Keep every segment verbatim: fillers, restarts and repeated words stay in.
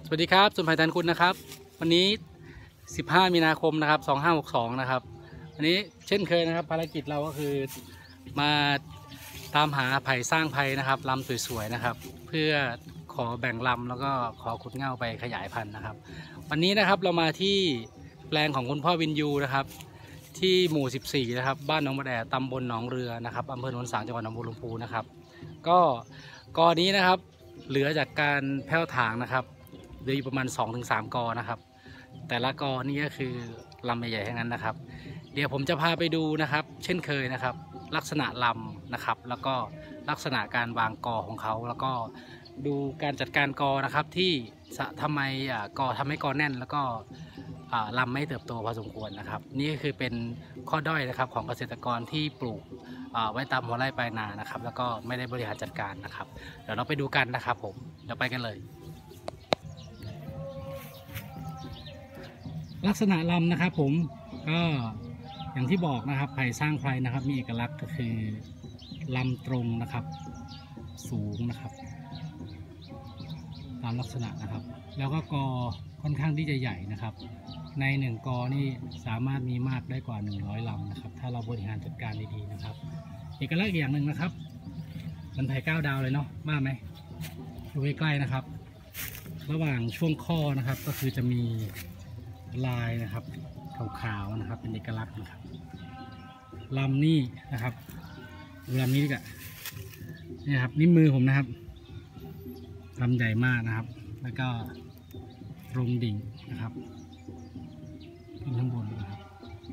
สวัสดีครับสุนภัยทันคุณนะครับวันนี้สิบห้ามีนาคมนะครับสองห้าหกสองนะครับวันนี้เช่นเคยนะครับภารกิจเราก็คือมาตามหาไผ่สร้างไผ่นะครับลำสวยๆนะครับเพื่อขอแบ่งลำแล้วก็ขอขุดเง่าไปขยายพันธุ์นะครับวันนี้นะครับเรามาที่แปลงของคุณพ่อวินยูนะครับที่หมู่สิบสี่นะครับบ้านหนองมะแดตำบลหนองเรือนะครับอำเภอโนนสางจังหวัดหนองบัวลำพูนะครับก็กอนี้นะครับเหลือจากการแผ่วถางนะครับเหลืออยู่ประมาณ สองถึงสาม กอนะครับแต่ละกอนี่ก็คือลำใหญ่ๆทั้งนั้นนะครับเดี๋ยวผมจะพาไปดูนะครับเช่นเคยนะครับลักษณะลำนะครับแล้วก็ลักษณะการวางกอของเขาแล้วก็ดูการจัดการกอนะครับที่ทำไมกอทำให้กอแน่นแล้วก็ลำไม่เติบโตพอสมควรนะครับนี่ก็คือเป็นข้อด้อยนะครับของเกษตรกรที่ปลูกไว้ตามหัวไร่ปลายนานะครับแล้วก็ไม่ได้บริหารจัดการนะครับเดี๋ยวเราไปดูกันนะครับผมเดี๋ยวไปกันเลยลักษณะลำนะครับผมก็อย่างที่บอกนะครับไผ่สร้างไผ่นะครับมีเอกลักษณ์ก็คือลำตรงนะครับสูงนะครับตามลักษณะนะครับแล้วก็กอค่อนข้างที่จะใหญ่นะครับในหนึ่งกอนี่สามารถมีมากได้กว่าหนึ่งร้อยลำนะครับถ้าเราบริหารจัดการดีๆนะครับเอกลักษณ์อย่างหนึ่งนะครับมันไผ่เก้าดาวเลยเนาะมากไหมดูใกล้ๆนะครับระหว่างช่วงข้อนะครับก็คือจะมีลายนะครับขาวๆนะครับเป็นเอกลักษณ์นะครับลำนี่นะครับดูลำนี้ดีกว่านี่ครับนี่มือผมนะครับลำใหญ่มากนะครับแล้วก็ตรงดิ่งนะครับขึ้นข้างบนนะครับ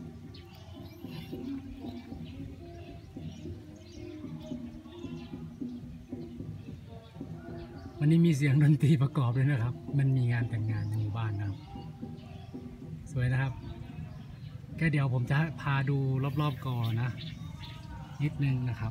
วันนี้มีเสียงดนตรีประกอบเลยนะครับมันมีงานแต่งงานในหมู่บ้านนะครับสวยนะครับแค่เดี๋ยวผมจะพาดูรอบๆกอนะนิดนึงนะครับ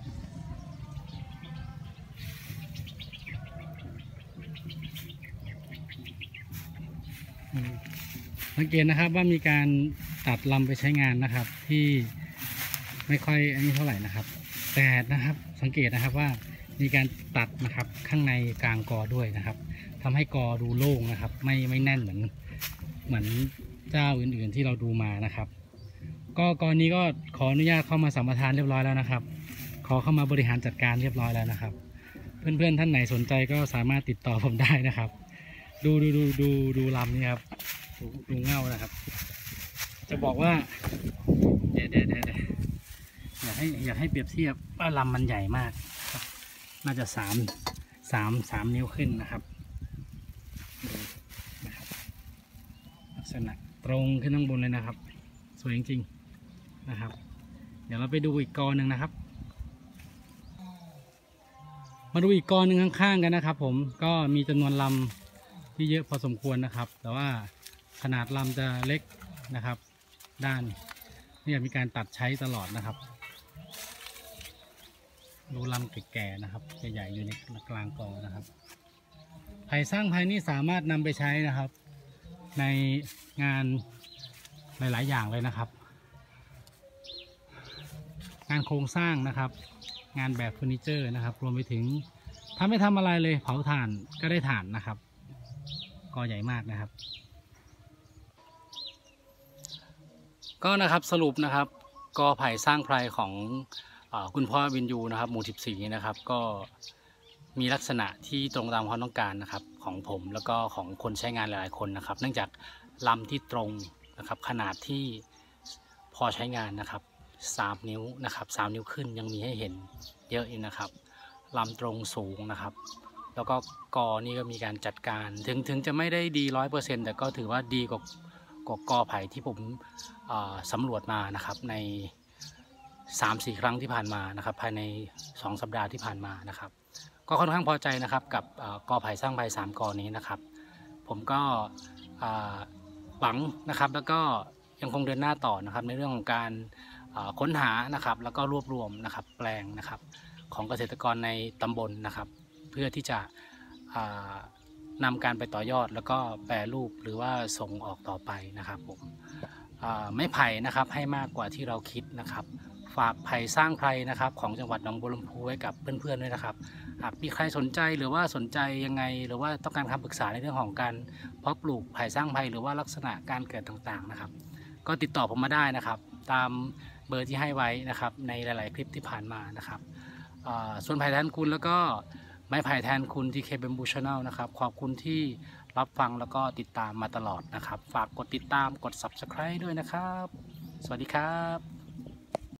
สังเกตนะครับว่ามีการตัดลำไปใช้งานนะครับที่ไม่ค่อยอันนี้เท่าไหร่นะครับแต่นะครับสังเกตนะครับว่ามีการตัดนะครับข้างในกลางกอด้วยนะครับทำให้กอดูโล่งนะครับไม่ไม่แน่นเหมือนเหมือนเจ้าอื่นๆที่เราดูมานะครับก็กรณีก็ขออนุญาตเข้ามาสัมปทานเรียบร้อยแล้วนะครับขอเข้ามาบริหารจัดการเรียบร้อยแล้วนะครับเพื่อนๆท่านไหนสนใจก็สามารถติดต่อผมได้นะครับดูดูดูดูดูลำนี้ครับดูดูเง่านะครับจะบอกว่าเดี๋ยวเดี๋ยวเดี๋ยวอยากให้อยากให้เปรียบเทียบว่าลำมันใหญ่มากครับน่าจะสามสามสามนิ้วขึ้นนะครับดูนะครับลักษณะตรงขึ้นข้างบนเลยนะครับสวยจริงๆนะครับเดี๋ยวเราไปดูอีกกอหนึ่งนะครับมาดูอีกกอหนึ่งข้างๆกันนะครับผมก็มีจำนวนลำที่เยอะพอสมควรนะครับแต่ว่าขนาดลำจะเล็กนะครับด้านนี่มีการตัดใช้ตลอดนะครับดูลำแก่ๆนะครับใหญ่ๆอยู่ในกลางกอนะครับไผ่สร้างไผ่นี่สามารถนำไปใช้นะครับในงานหลายๆอย่างเลยนะครับงานโครงสร้างนะครับงานแบบเฟอร์นิเจอร์นะครับรวมไปถึงถ้าไม่ทำอะไรเลยเผาถ่านก็ได้ถ่านนะครับกอใหญ่มากนะครับก็นะครับสรุปนะครับกอไผ่สร้างไพรของคุณพ่อวินยูนะครับหมู่สิบสี่นะครับก็มีลักษณะที่ตรงตามความต้องการนะครับของผมแล้วก็ของคนใช้งานหลายๆคนนะครับเนื่องจากลำที่ตรงนะครับขนาดที่พอใช้งานนะครับสามนิ้วนะครับสามนิ้วขึ้นยังมีให้เห็นเยอะอยู่นะครับลำตรงสูงนะครับแล้วก็กอนี่ก็มีการจัดการถึงถึงจะไม่ได้ดีร้อยเปอร์เซ็นต์แต่ก็ถือว่าดีกว่ากว่ากอไผ่ที่ผมสำรวจมานะครับใน สามสี่ ครั้งที่ผ่านมานะครับภายในสองสัปดาห์ที่ผ่านมานะครับก็ค่อนข้างพอใจนะครับกับกอไผ่สร้างไผ่สามกอนี้นะครับผมก็หวังนะครับแล้วก็ยังคงเดินหน้าต่อนะครับในเรื่องของการค้นหานะครับแล้วก็รวบรวมนะครับแปลงนะครับของเกษตรกรในตำบลนะครับเพื่อที่จะนำการไปต่อยอดแล้วก็แปรรูปหรือว่าส่งออกต่อไปนะครับผมไม่ไผ่นะครับให้มากกว่าที่เราคิดนะครับฝากไผ่สร้างไพรนะครับของจังหวัดหนองบัวลำพูไว้กับเพื่อนๆด้วยนะครับหากมีใครสนใจหรือว่าสนใจยังไงหรือว่าต้องการคำปรึกษาในเรื่องของการเพาะปลูกไผ่สร้างไผ่หรือว่าลักษณะการเกิดต่างๆนะครับก็ติดต่อผมมาได้นะครับตามเบอร์ที่ให้ไว้นะครับในหลายๆคลิปที่ผ่านมานะครับส่วนไผ่แทนคุณแล้วก็ไม้ไผ่แทนคุณ ที เค Bamboo Channel นะครับขอบคุณที่รับฟังแล้วก็ติดตามมาตลอดนะครับฝากกดติดตามกด ซับสไครบ์ ด้วยนะครับสวัสดีครับ